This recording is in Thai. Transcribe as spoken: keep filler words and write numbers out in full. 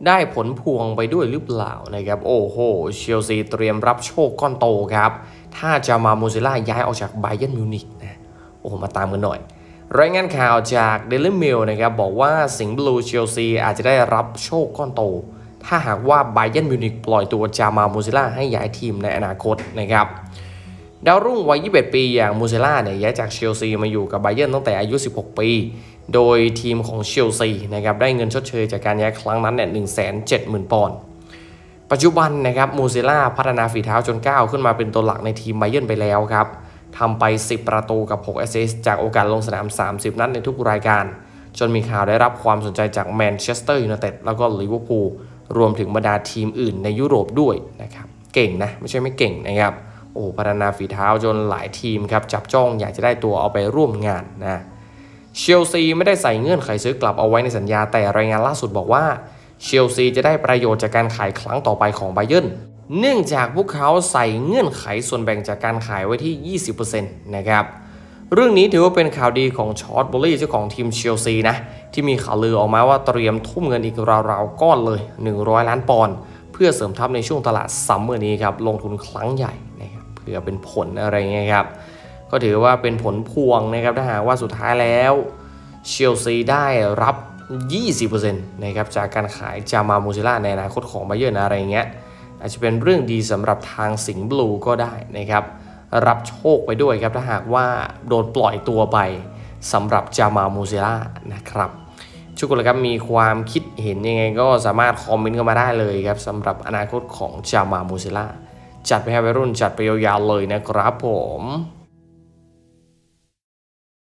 ได้ผลพวงไปด้วยหรือเปล่านะครับโอ้โหเชลซีเตรียมรับโชคก้อนโตครับถ้าจะมามูซิล่าย้ายออกจากไบเยิร์นมิวนิกนะโอ้มาตามกันหน่อยรายงานข่าวจากเดลิเมลนะครับบอกว่าสิงห์บลูเชลซีอาจจะได้รับโชคก้อนโตถ้าหากว่าไบเยิร์นมิวนิกปล่อยตัวจามามูซิล่าให้ย้ายทีมในอนาคตนะครับดาวรุ่งวัยยี่สิบเอ็ดปีอย่างมูซิล่าเนี่ยย้ายจากเชลซีมาอยู่กับไบเยิร์นตั้งแต่อายุสิบหกปีโดยทีมของเชลซีนะครับได้เงินชดเชยจากการย้ายครั้งนั้นเนี่ยหนึ่งแสนเจ็ดหมื่นปอนด์ปัจจุบันนะครับมูซิล่าพัฒนาฝีเท้าจนก้าวขึ้นมาเป็นตัวหลักในทีมไบเยิร์นไปแล้วครับทำไปสิบประตูกับหกแอสซิสต์จากโอกาสลงสนามสามสิบนัดในทุกรายการจนมีข่าวได้รับความสนใจจากแมนเชสเตอร์ยูไนเต็ดแล้วก็ลิเวอร์พูลรวมถึงบรรดาทีมอื่นในยุโรปด้วยนะครับเก่งนะไม่ใช่ไม่เก่งนะครับโอ้พัฒนาฝีเท้าจนหลายทีมครับจับจ้องอยากจะได้ตัวเอาไปร่วมงานนะเชลซีไม่ได้ใส่เงื่อนไขซื้อกลับเอาไว้ในสัญญาแต่รายงานล่าสุดบอกว่าเชลซีจะได้ประโยชน์จากการขายครั้งต่อไปของไบเยิร์นเนื่องจากพวกเขาใส่เงื่อนไขส่วนแบ่งจากการขายไว้ที่ ยี่สิบเปอร์เซ็นต์ นะครับเรื่องนี้ถือว่าเป็นข่าวดีของชอตบอลลี่เจ้าของทีมเชลซีนะที่มีข่าวลือออกมาว่าเตรียมทุ่มเงินอีกราวๆก้อนเลยหนึ่งร้อยล้านปอนด์เพื่อเสริมทัพในช่วงตลาดซัมเมอร์นี้ครับลงทุนครั้งใหญ่นะครับเพื่อเป็นผลอะไรเงี้ยครับก็ถือว่าเป็นผลพวงนะครับถ้าหากว่าสุดท้ายแล้วเชลซีได้รับ ยี่สิบเปอร์เซ็นต์ นะครับจากการขายจามามูซิล่าในอนาคตของไบเยิร์นอะไรเงี้ยอาจจะเป็นเรื่องดีสำหรับทางสิงห์บลูก็ได้นะครับรับโชคไปด้วยครับถ้าหากว่าโดนปล่อยตัวไปสำหรับจามามูซิล่านะครับทุกคนเลยครับมีความคิดเห็นยังไงก็สามารถคอมเมนต์เข้ามาได้เลยครับสำหรับอนาคตของจามามูซิล่าจัดไปให้วัยรุ่นจัดไปยาวๆเลยนะครับผม